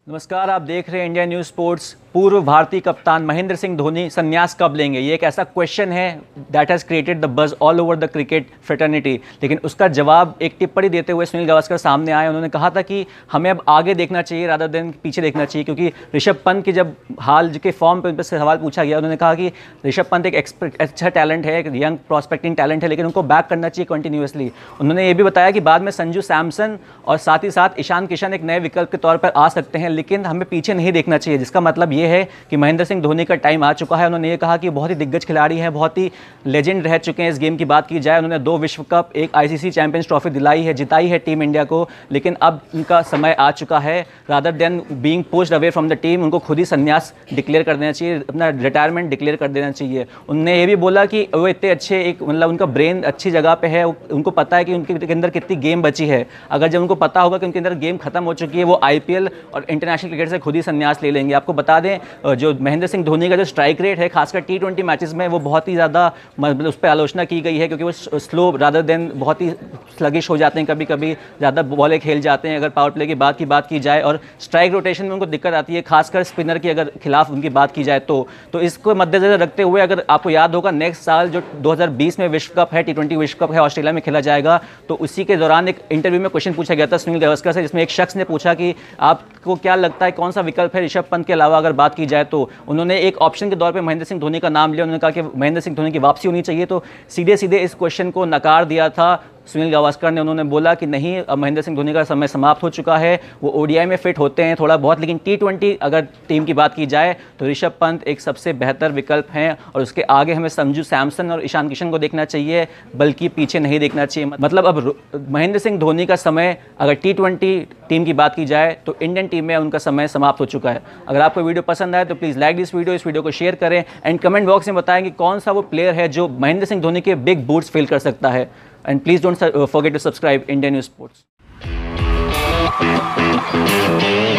नमस्कार, आप देख रहे हैं इंडिया न्यूज़ स्पोर्ट्स। पूर्व भारतीय कप्तान महेंद्र सिंह धोनी संन्यास कब लेंगे, ये एक ऐसा क्वेश्चन है that has created the buzz all over the cricket fraternity. लेकिन उसका जवाब एक टिप्पणी देते हुए सुनील गावस्कर सामने आए। उन्होंने कहा था कि हमें अब आगे देखना चाहिए रादर देन पीछे देखना चाहिए, क्योंकि ऋषभ पंत की जब हाल के फॉर्म पर से सवाल पूछा गया, उन्होंने कहा कि ऋषभ पंत एक अच्छा टैलेंट है, एक यंग प्रॉस्पेक्टिंग टैलेंट है, लेकिन उनको बैक करना चाहिए कंटिन्यूसली। उन्होंने ये भी बताया कि बाद में संजू सैमसन और साथ ही साथ ईशान किशन एक नए विकल्प के तौर पर आ सकते हैं, लेकिन हमें पीछे नहीं देखना चाहिए, जिसका मतलब ये है कि महेंद्र सिंह धोनी का टाइम आ चुका है। उन्होंने ये कहा कि बहुत ही दिग्गज खिलाड़ी हैं, बहुत ही लेजेंड रह चुके हैं। इस गेम की बात की जाए, उन्होंने 2 विश्व कप, एक आईसीसी चैंपियंस ट्रॉफी दिलाई है, जिताई है टीम इंडिया को, लेकिन अब उनका समय आ चुका है। Rather than being pushed away from the team, उनको खुद ही संन्यास डिक्लेयर कर देना चाहिए, अपना रिटायरमेंट डिक्लेयर कर देना चाहिए। उन्होंने ये भी बोला कि वो इतने अच्छे, एक मतलब उनका ब्रेन अच्छी जगह पे है, उनको पता है कि उनके अंदर कितनी गेम बची है। अगर जब उनको पता होगा कि उनके अंदर गेम खत्म हो चुकी है, वो आईपीएल और इंटरनेशनल क्रिकेट से खुद ही संन्यास ले लेंगे। आपको बता दें, जो महेंद्र सिंह धोनी का जो स्ट्राइक रेट है, खासकर T20 मैचेस में, वो बहुत ही ज़्यादा मतलब उस पर आलोचना की गई है, क्योंकि वो स्लो रादर देन बहुत ही स्लगिश हो जाते हैं, कभी कभी ज़्यादा बॉलें खेल जाते हैं। अगर पावर प्ले की बात की जाए और स्ट्राइक रोटेशन में उनको दिक्कत आती है, खासकर स्पिनर की अगर खिलाफ उनकी बात की जाए तो इसको मद्देनजर रखते हुए, अगर आपको याद होगा नेक्स्ट साल जो 2020 में विश्व कप है, T20 विश्व कप है, ऑस्ट्रेलिया में खेला जाएगा, तो उसी के दौरान एक इंटरव्यू में क्वेश्चन पूछा गया था सुनील गावस्कर से, जिसमें एक शख्स ने पूछा कि आपको क्या लगता है कौन सा विकल्प है ऋषभ पंत के अलावा अगर बात की जाए, तो उन्होंने एक ऑप्शन के तौर पे महेंद्र सिंह धोनी का नाम लिया। उन्होंने कहा कि महेंद्र सिंह धोनी की वापसी होनी चाहिए, तो सीधे सीधे इस क्वेश्चन को नकार दिया था सुनील गावस्कर ने। उन्होंने बोला कि नहीं, अब महेंद्र सिंह धोनी का समय समाप्त हो चुका है, वो ओडीआई में फिट होते हैं थोड़ा बहुत, लेकिन T20 अगर टीम की बात की जाए तो ऋषभ पंत एक सबसे बेहतर विकल्प हैं, और उसके आगे हमें संजू सैमसन और ईशान किशन को देखना चाहिए, बल्कि पीछे नहीं देखना चाहिए। मतलब अब महेंद्र सिंह धोनी का समय अगर T20 टीम की बात की जाए तो इंडियन टीम में उनका समय समाप्त हो चुका है। अगर आपको वीडियो पसंद आए तो प्लीज़ लाइक दिस वीडियो, इस वीडियो को शेयर करें एंड कमेंट बॉक्स में बताएं कि कौन सा वो प्लेयर है जो महेंद्र सिंह धोनी के बिग बूट्स फिल कर सकता है। And please don't forget to subscribe India News Sports.